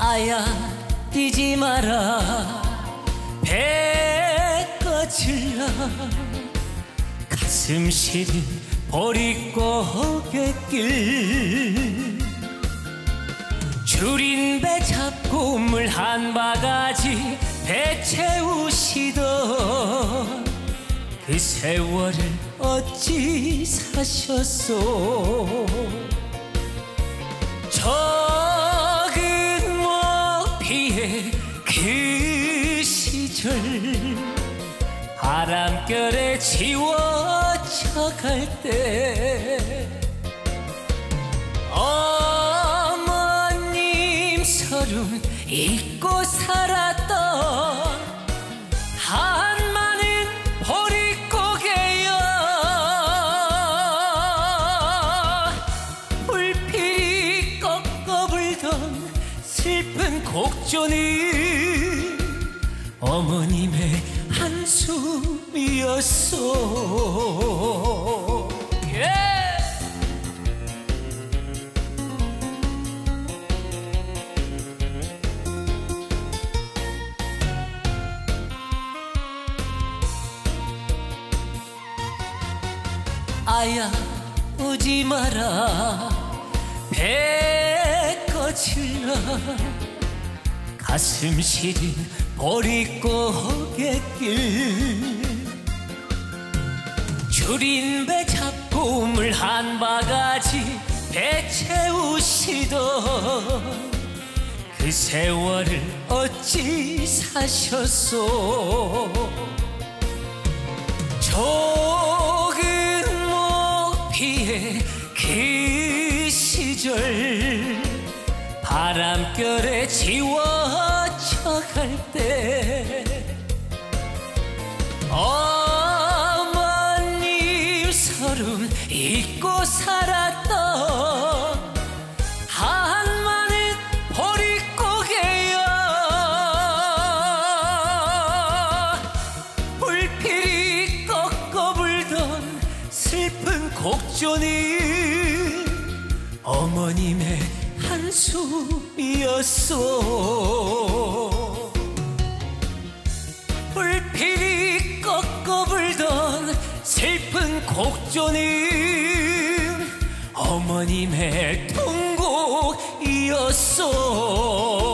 아야 뛰지 마라 배 꺼질러 가슴 시린 보릿고갯길 줄인 배 잡고 물 한 바가지 배 채우시던 그 세월을 어찌 사셨소. 적은 모피의 그 시절 바람결에 지워져 갈 때 어머님 서름 잊고 살았던 한 많은 보릿고개여 불필이 꺾어불던 슬픈 곡조는 어머님의 한숨이었소. 아야 오지 마라 배 꺼질러 가슴 시린 보릿고갯길 줄인 배 잡고 물 한 바가지 배 채우시던 그 세월을 어찌 사셨소. 적은 모피의 그 시절 바람결에 지워져 갈 때 어머님 서름 잊고 살았던 한 많은 보릿고개여 불필이 꺾어불던 슬픈 곡조는 어머님의 한숨이었소. 불필이 꺾어불던 슬픈 곡조는 어머님의 통곡이었소.